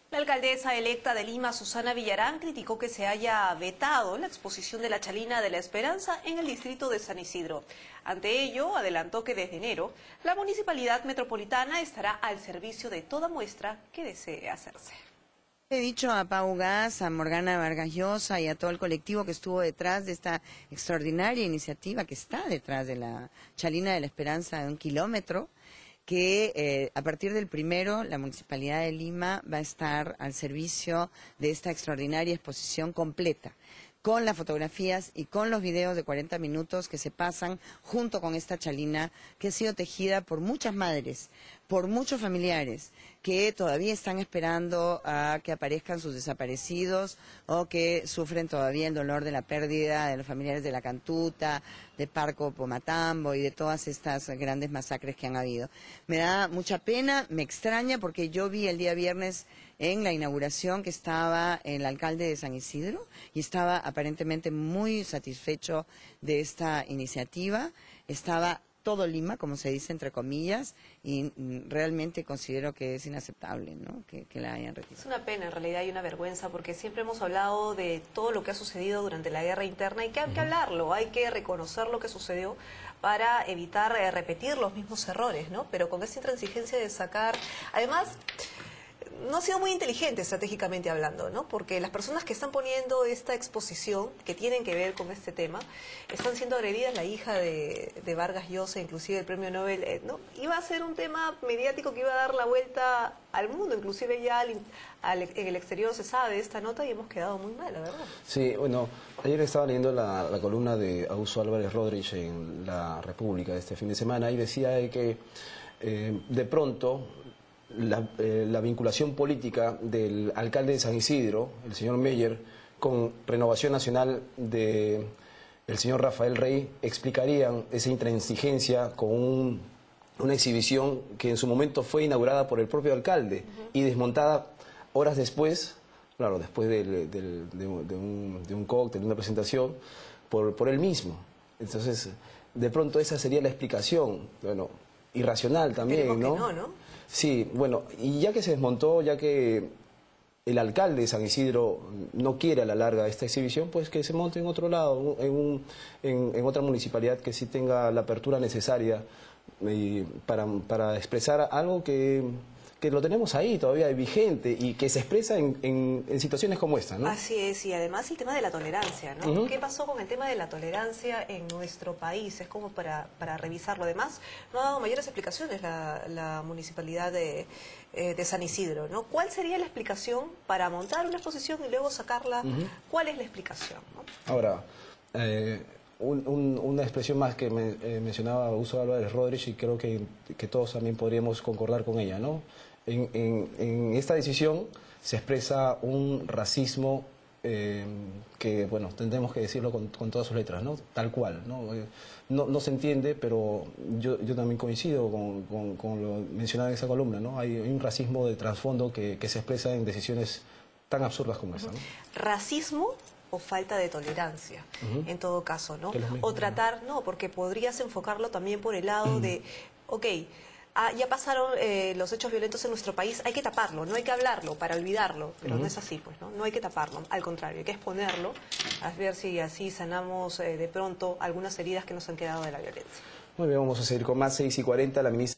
La alcaldesa electa de Lima, Susana Villarán, criticó que se haya vetado la exposición de la Chalina de la Esperanza en el distrito de San Isidro. Ante ello, adelantó que desde enero, la Municipalidad Metropolitana estará al servicio de toda muestra que desee hacerse. He dicho a Pau Gas, a Morgana Vargas Llosa y a todo el colectivo que estuvo detrás de esta extraordinaria iniciativa que está detrás de la Chalina de la Esperanza de 1 kilómetro, que a partir del 1 la Municipalidad de Lima va a estar al servicio de esta extraordinaria exposición completa, con las fotografías y con los videos de 40 minutos que se pasan junto con esta chalina que ha sido tejida por muchas madres, por muchos familiares que todavía están esperando a que aparezcan sus desaparecidos o que sufren todavía el dolor de la pérdida de los familiares de La Cantuta, de Parco Pomatambo y de todas estas grandes masacres que han habido. Me da mucha pena, me extraña porque yo vi el día viernes en la inauguración que estaba el alcalde de San Isidro y estaba aparentemente muy satisfecho de esta iniciativa. Estaba todo Lima, como se dice entre comillas, y realmente considero que es inaceptable, ¿no?, que la hayan retirado. Es una pena, en realidad, y una vergüenza, porque siempre hemos hablado de todo lo que ha sucedido durante la guerra interna y que hay que hablarlo, hay que reconocer lo que sucedió para evitar repetir los mismos errores, ¿no? Pero con esta intransigencia de sacar, además, no ha sido muy inteligente estratégicamente hablando, ¿no? Porque las personas que están poniendo esta exposición, que tienen que ver con este tema, están siendo agredidas. La hija de Vargas Llosa, inclusive el premio Nobel, ¿no? Iba a ser un tema mediático que iba a dar la vuelta al mundo, inclusive ya en el exterior se sabe de esta nota y hemos quedado muy mal, la verdad. Sí, bueno, ayer estaba leyendo la columna de Augusto Álvarez Rodríguez en La República de este fin de semana y decía que de pronto la vinculación política del alcalde de San Isidro, el señor Meyer, con Renovación Nacional del señor Rafael Rey, explicarían esa intransigencia con una exhibición que en su momento fue inaugurada por el propio alcalde y desmontada horas después, claro, después de un cóctel, de una presentación, por él mismo. Entonces, de pronto esa sería la explicación, bueno, irracional también, ¿no? ¿no? Sí, bueno, y ya que se desmontó, ya que el alcalde de San Isidro no quiere a la larga esta exhibición, pues que se monte en otro lado, en otra municipalidad que sí tenga la apertura necesaria para expresar algo que lo tenemos ahí todavía vigente y que se expresa en situaciones como esta, ¿no? Así es, y además el tema de la tolerancia, ¿no? ¿Qué pasó con el tema de la tolerancia en nuestro país? Es como para revisarlo. Además, no ha dado mayores explicaciones la Municipalidad de San Isidro, ¿no? ¿Cuál sería la explicación para montar una exposición y luego sacarla? ¿Cuál es la explicación, ¿no? Ahora, una expresión más que mencionaba Augusto Álvarez Rodríguez y creo que todos también podríamos concordar con ella, ¿no? En esta decisión se expresa un racismo que, bueno, tendremos que decirlo con todas sus letras, ¿no? Tal cual, ¿no? No se entiende, pero yo también coincido con lo mencionado en esa columna, ¿no? Hay un racismo de trasfondo que se expresa en decisiones tan absurdas como esa, ¿no? ¿Racismo o falta de tolerancia, en todo caso, ¿no? O tratar, no, porque podrías enfocarlo también por el lado de, ok, ya pasaron los hechos violentos en nuestro país, hay que taparlo, no hay que hablarlo para olvidarlo, pero no es así, pues, ¿no? No hay que taparlo, al contrario, hay que exponerlo, a ver si así sanamos de pronto algunas heridas que nos han quedado de la violencia. Muy bien, vamos a seguir con más 6:40, la ministra